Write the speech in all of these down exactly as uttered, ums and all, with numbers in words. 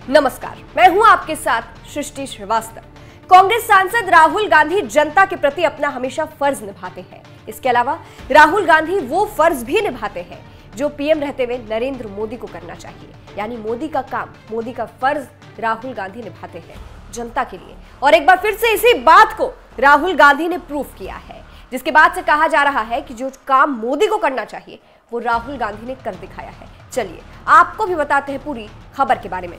नमस्कार, मैं हूं आपके साथ सृष्टि श्रीवास्तव। कांग्रेस सांसद राहुल गांधी जनता के प्रति अपना हमेशा फर्ज निभाते हैं। इसके अलावा राहुल गांधी वो फर्ज भी निभाते हैं जो पीएम रहते हुए नरेंद्र मोदी को करना चाहिए, यानी मोदी का काम, मोदी का फर्ज राहुल गांधी निभाते हैं जनता के लिए। और एक बार फिर से इसी बात को राहुल गांधी ने प्रूफ किया है, जिसके बाद से कहा जा रहा है कि जो काम मोदी को करना चाहिए वो राहुल गांधी ने कर दिखाया है। चलिए आपको भी बताते हैं पूरी खबर के बारे में।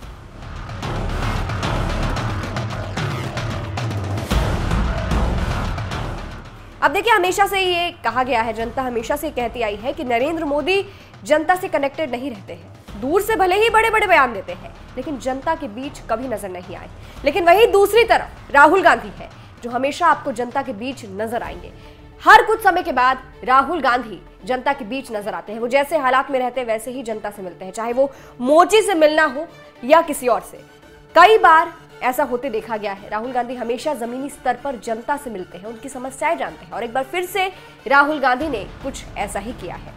अब देखिए, हमेशा से ये कहा गया है, जनता हमेशा से कहती आई है कि नरेंद्र मोदी जनता से कनेक्टेड नहीं रहते हैं। दूर से भले ही बड़े बड़े बयान देते हैं लेकिन जनता के बीच कभी नजर नहीं आए। लेकिन वही दूसरी तरफ राहुल गांधी है जो हमेशा आपको जनता के बीच नजर आएंगे। हर कुछ समय के बाद राहुल गांधी जनता के बीच नजर आते हैं। वो जैसे हालात में रहते हैं वैसे ही जनता से मिलते हैं, चाहे वो मोची से मिलना हो या किसी और से। कई बार ऐसा होते देखा गया है। राहुल गांधी हमेशा जमीनी स्तर पर जनता से मिलते हैं, उनकी समस्याएं जानते हैं। और एक बार फिर से राहुल गांधी ने कुछ ऐसा ही किया है।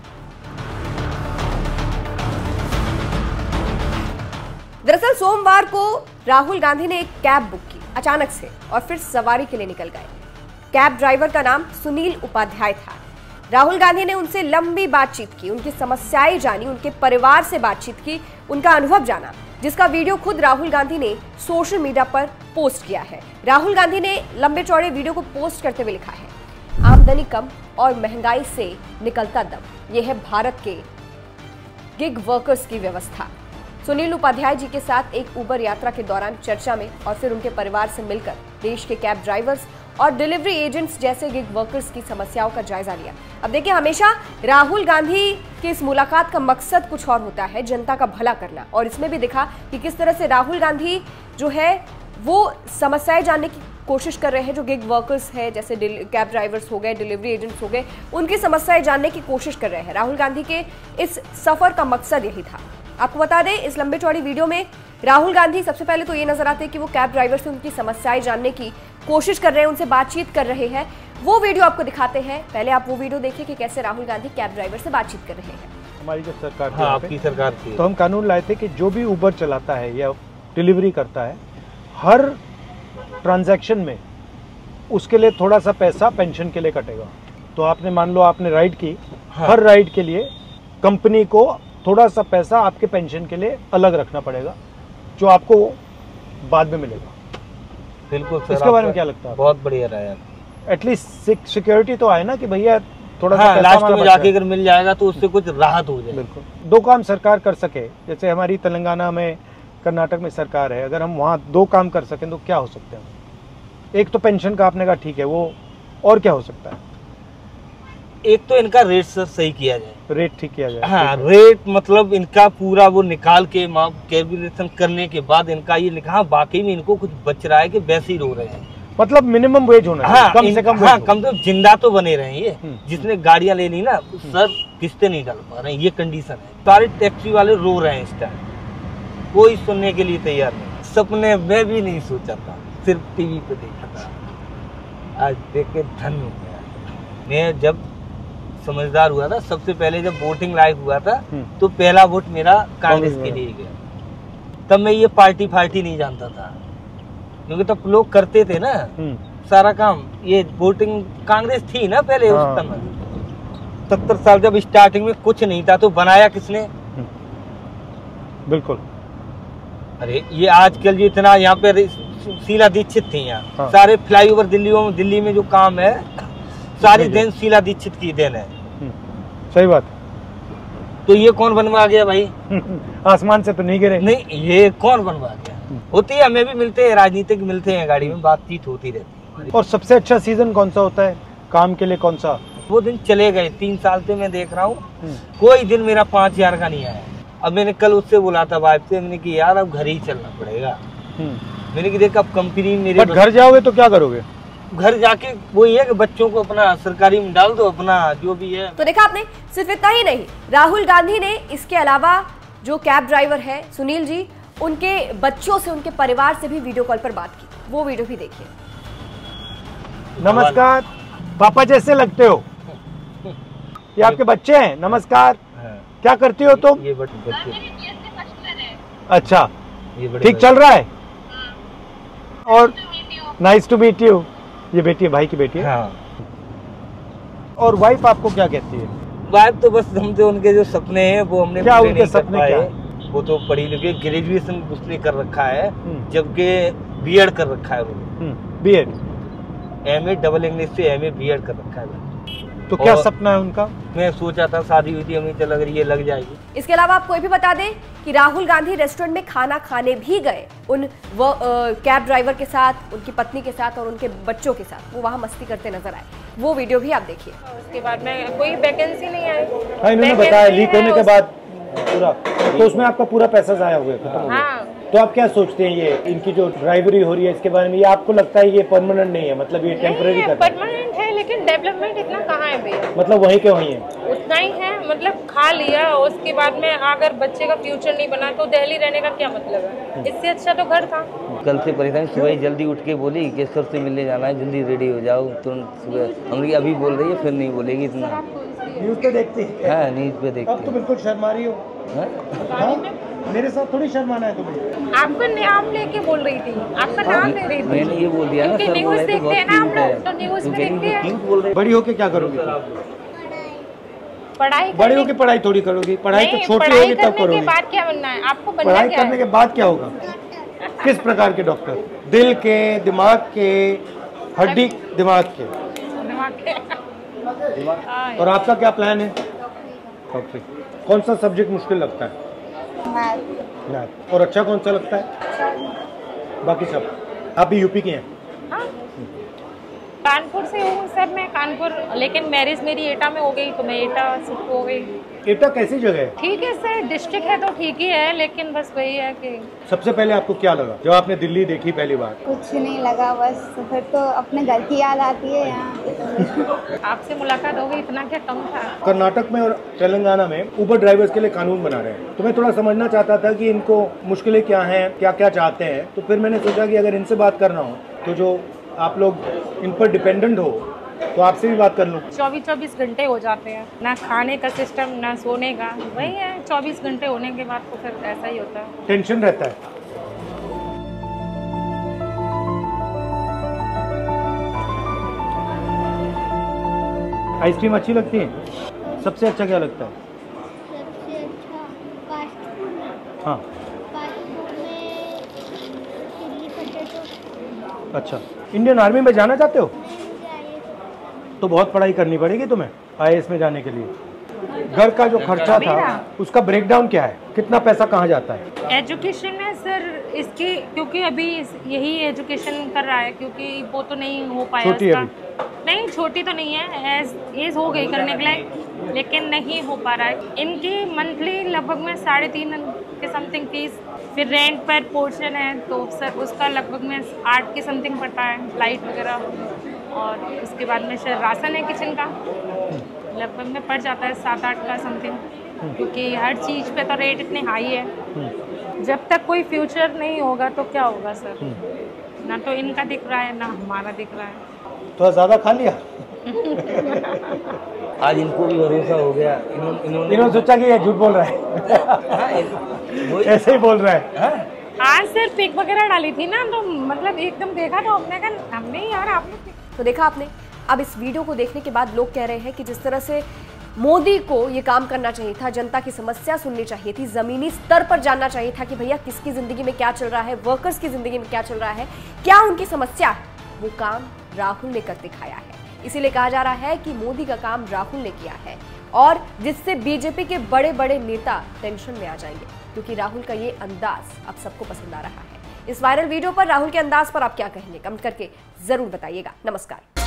दरअसल सोमवार को राहुल गांधी ने एक कैब बुक की अचानक से और फिर सवारी के लिए निकल गए। कैब ड्राइवर का नाम सुनील उपाध्याय था। राहुल गांधी ने उनसे लंबी बातचीत की, उनकी समस्याएं जानी, उनके परिवार से बातचीत की, उनका अनुभव जाना, जिसका वीडियो खुद राहुल गांधी ने सोशल मीडिया पर पोस्ट किया है। राहुल गांधी ने लंबे चौड़े वीडियो को पोस्ट करते हुए लिखा है, आमदनी कम और महंगाई से निकलता दम, यह है भारत के गिग वर्कर्स की व्यवस्था। सुनील उपाध्याय जी के साथ एक उबर यात्रा के दौरान चर्चा में और फिर उनके परिवार से मिलकर देश के कैब ड्राइवर्स और डिलीवरी एजेंट्स जैसे गिग वर्कर्स की समस्याओं का जायजा लिया। अब देखिए, हमेशा राहुल गांधी की इस मुलाकात का मकसद कुछ और होता है, जनता का भला करना। और इसमें भी दिखा कि किस तरह से राहुल गांधी जो है वो समस्याएं जानने की कोशिश कर रहे हैं। जो गिग वर्कर्स है, जैसे कैब ड्राइवर्स हो गए, डिलीवरी एजेंट्स हो गए, उनकी समस्याएं जानने की कोशिश कर रहे हैं। राहुल गांधी के इस सफर का मकसद यही था। आपको बता दें, इस लंबे चौड़ी वीडियो में राहुल गांधी सबसे पहले तो ये नजर आते हैं कि वो कैब ड्राइवर से उनकी समस्याएं जानने की कोशिश कर रहे हैं, उनसे बातचीत कर रहे हैं। वो वीडियो आपको दिखाते हैं। पहले आप वो वीडियो देखिए कि कैसे राहुल गांधी कैब ड्राइवर से बातचीत कर रहे हैं। हमारी जब सरकार हाँ, आपकी सरकार थी, तो हम कानून लाए थे कि जो भी उबर चलाता है या डिलीवरी करता है, हर ट्रांजैक्शन में उसके लिए थोड़ा सा पैसा पेंशन के लिए कटेगा। तो आपने मान लो आपने राइड की, हाँ। हर राइड के लिए कंपनी को थोड़ा सा पैसा आपके पेंशन के लिए अलग रखना पड़ेगा, जो आपको बाद में मिलेगा। बिल्कुल सर, इसके बारे में क्या लगता है? बहुत बढ़िया रहा यार। एटलीस्ट सिक्योरिटी तो आए ना कि भैया थोड़ा हाँ, सा लास्ट में जाके अगर मिल जाएगा तो उससे कुछ राहत हो जाए। बिल्कुल, दो काम सरकार कर सके, जैसे हमारी तेलंगाना में, कर्नाटक में सरकार है, अगर हम वहाँ दो काम कर सकें तो क्या हो सकते हैं? एक तो पेंशन का आपने कहा ठीक है, वो और क्या हो सकता है? एक तो इनका रेट सर सही किया जाए, रेट ठीक किया जाए। हाँ, रेट मतलब इनका पूरा वो निकाल के कैलकुलेशन करने के बाद इनका ये लिखा बाकी में इनको कुछ बच रहा है कि वैसे ही रो रहे हैं। मतलब मिनिमम वेज होना हाँ, कम से कम, हाँ, कम से कम जिंदा तो बने रहे। ये जिसने गाड़ियां ले ली ना सर, किस्तें नहीं डाल पा रहे हैं, ये कंडीशन है। सारे टैक्सी वाले रो रहे हैं इस टाइम, कोई सुनने के लिए तैयार नहीं। सपने में भी नहीं सोचा था, सिर्फ टीवी पे देखा था। आज देख के धन्य हो गया। मैं जब समझदार हुआ था, सबसे पहले जब वोटिंग लायक हुआ था तो पहला वोट मेरा कांग्रेस के लिए गया। तब मैं ये पार्टी फार्टी नहीं जानता था, क्योंकि तब लोग करते थे ना सारा काम। ये वोटिंग कांग्रेस थी ना पहले, हाँ। उस समय सत्तर साल जब स्टार्टिंग में कुछ नहीं था तो बनाया किसने? बिल्कुल। अरे ये आजकल जो इतना यहाँ पे शीला दीक्षित थी यहाँ, हाँ। सारे फ्लाईओवर दिल्ली में दिल्ली में जो काम है सारी देन शीला दीक्षित की देन है। सही बात। तो ये कौन बनवा गया भाई? आसमान से तो नहीं गिरे। नहीं, ये कौन बनवा गया? होती है, हमें भी मिलते हैं, राजनीतिक मिलते हैं, गाड़ी में बातचीत होती रहती है। और सबसे अच्छा सीजन कौन सा होता है काम के लिए? कौन सा? वो दिन चले गए, तीन साल से मैं देख रहा हूँ, कोई दिन मेरा पाँच हजार का नहीं आया। अब मैंने कल उससे बोला था वाइफ से, मैंने कि यार अब घर ही चलना पड़ेगा। मैंने कि देख अब कंपनी मेरे घर जाओगे तो क्या करोगे? घर जाके वही है कि बच्चों को अपना सरकारी में डाल दो, अपना जो भी है। तो देखा आपने, सिर्फ इतना ही नहीं, राहुल गांधी ने इसके अलावा जो कैब ड्राइवर है सुनील जी, उनके बच्चों से, उनके परिवार से भी वीडियो कॉल पर बात की। वो वीडियो भी देखिए। नमस्कार, पापा जैसे लगते हो। ये आपके बच्चे हैं? नमस्कार। क्या करती हो तुम? ये बच्चे। अच्छा, ये बड़े ठीक चल रहा है? और नाइस टू मीट यू। ये बेटी है, भाई की बेटी है। हाँ। और वाइफ आपको क्या कहती है? वाइफ तो बस हम तो उनके जो सपने हैं वो हमने क्या पूरे उनके नहीं कर सपने पाए। क्या है? वो तो पढ़ी लिखी, ग्रेजुएशन उसने कर रखा है, हम्म। जबकि बीएड कर रखा है उन्होंने। बीएड, एमए डबल इंग्लिश से एमए बीएड कर रखा है। तो क्या और- सपना है उनका? मैं सोचा था शादी हुई थी, हमें चल अगर ये लग जाएगी। इसके अलावा आपको ये भी बता दें कि राहुल गांधी रेस्टोरेंट में खाना खाने भी गए उन वो अ, कैब ड्राइवर के साथ, उनकी पत्नी के साथ और उनके बच्चों के साथ। वो वहां मस्ती करते नजर आए। वो वीडियो भी आप देखिए। उसके बाद में कोई वैकेंसी नहीं आई। हाँ, इन्होंने Vacancy बताया लीक है होने के उस- बाद पूरा, तो उसमें आपका पूरा पैसा जाया हुआ है, खत्म हो गया। हाँ। तो आप क्या सोचते हैं ये इनकी जो ड्राइवरी हो रही है इसके बारे में? ये आपको लगता है ये परमानेंट नहीं है, मतलब ये टेम्पररी नहीं है, करता है? परमानेंट है, लेकिन डेवलपमेंट इतना कहाँ है भैया। मतलब वहीं के वहीं है। उतना ही है, मतलब खा लिया, उसके बाद में अगर बच्चे का फ्यूचर नहीं बना तो दिल्ली रहने का क्या मतलब है। इससे अच्छा तो घर था। कल से परेशान, सुबह ही जल्दी उठ के बोली कि सर से मिलने जाना है, जल्दी रेडी हो जाओ तुरंत सुबह। हमने अभी बोल रही है, फिर नहीं बोलेगी इतना। न्यूज पे देखती है? हाँ, न्यूज पे अब तो देखते बिल्कुल शर्मा रही हो। हैं। हाँ? मेरे साथ थोड़ी शर्माना है तुम्हें। आपका नाम लेके बोल रही थी, आपका नाम ले रही थी। मैंने ये बोल दिया ना, क्योंकि सर न्यूज़ बोल रहे थे देखते हैं ना बहुत हम लोग, क्यूट तो है। न्यूज़ तो में कह रही देखते हैं। क्यूट बोल रहे। बड़ी होके क्या करोगी? पढ़ाई बड़ी करने- होके पढ़ाई थोड़ी करोगी? पढ़ाई तो नहीं, छोटी पढ़ाई होगी तब करने करोगी। के बाद क्या बनना है आपको? बनना पढ़ाई क्या करने है? के बाद क्या होगा? किस प्रकार के डॉक्टर? दिल के, दिमाग के, हड्डी दिमाग के? दिमाग के- हाँ, और आपका क्या प्लान है? डॉक्टरी। कौन सा सब्जेक्ट मुश्किल लगता है? मैथ। और अच्छा कौन सा लगता है? बाकी सब। आप भी यूपी के हैं? हाँ। कानपुर से हूँ सर मैं, कानपुर, लेकिन मैरिज मेरी एटा में हो गई तो मैं एटा शिफ्ट हो गई। एटा कैसी जगह है? ठीक है सर, डिस्ट्रिक्ट है तो ठीक ही है, लेकिन बस वही है कि सबसे पहले आपको क्या लगा जब आपने दिल्ली देखी पहली बार? कुछ नहीं लगा, बस फिर तो अपने घर की याद आती है यहाँ। आपसे मुलाकात हो गई, इतना क्या कम था। कर्नाटक में और तेलंगाना में उबर ड्राइवर्स के लिए कानून बना रहे हैं, तो मैं थोड़ा समझना चाहता था कि इनको मुश्किलें क्या हैं, क्या क्या चाहते हैं। तो फिर मैंने सोचा कि अगर इनसे बात करना हो तो जो आप लोग इन पर डिपेंडेंट हो तो आपसे भी बात कर लूँ। चौबीस चौबीस घंटे हो जाते हैं, ना खाने का सिस्टम ना सोने का, वही है। चौबीस घंटे होने के बाद तो फिर ऐसा ही होता है। टेंशन रहता है। आइसक्रीम अच्छी लगती है? सबसे अच्छा क्या लगता है? सबसे अच्छा फास्ट फूड, हाँ, फास्ट फूड में चिल्ली पोटैटो। अच्छा। इंडियन आर्मी में जाना चाहते हो? चाहिए तो तो बहुत पढ़ाई करनी पड़ेगी तुम्हें आईएएस में जाने के लिए। घर का जो खर्चा था उसका ब्रेकडाउन क्या है? कितना पैसा कहाँ जाता है? एजुकेशन में सर इसकी, क्योंकि अभी इस- यही एजुकेशन कर रहा है, क्योंकि वो तो नहीं हो पाया छोटी है उसका। नहीं, छोटी तो नहीं है, एज एज हो गई करने के लिए, लेकिन नहीं हो पा रहा है। इनकी मंथली लगभग में साढ़े तीन के समथिंग फीस, फिर रेंट पर पोर्शन है तो सर उसका लगभग में आठ के समथिंग पड़ता है, लाइट वगैरह, और उसके बाद में सर राशन है किचन का, लगभग में पड़ जाता है सात आठ का समथिंग, क्योंकि हर चीज़ पे तो रेट इतने हाई है। जब तक कोई फ्यूचर नहीं होगा तो क्या होगा सर? ना तो इनका दिख रहा है ना हमारा दिख रहा है। थोड़ा ज़्यादा खा लिया? आज इनको भी भरोसा हो गया। इन्होंने इन्होंने इन्होंने सोचा कि ये झूठ बोल रहा है। हाँ, वही- ऐसे ही बोल रहा है। हाँ? आज सर पिक वगैरह डाली थी ना, तो मतलब एकदम देखा तो हमने कहा हमने यार आपने। तो देखा आपने। अब इस वीडियो को देखने के बाद लोग कह रहे हैं कि जिस तरह से मोदी को ये काम करना चाहिए था, जनता की समस्या सुननी चाहिए थी, जमीनी स्तर पर जानना चाहिए था कि भैया किसकी जिंदगी में क्या चल रहा है, वर्कर्स की जिंदगी में क्या चल रहा है, क्या उनकी समस्या है, वो काम राहुल ने कर दिखाया है। इसीलिए कहा जा रहा है कि मोदी का काम राहुल ने किया है, और जिससे बीजेपी के बड़े बड़े नेता टेंशन में आ जाएंगे, क्योंकि राहुल का ये अंदाज अब सबको पसंद आ रहा है। इस वायरल वीडियो पर राहुल के अंदाज पर आप क्या कहेंगे? कमेंट करके जरूर बताइएगा। नमस्कार।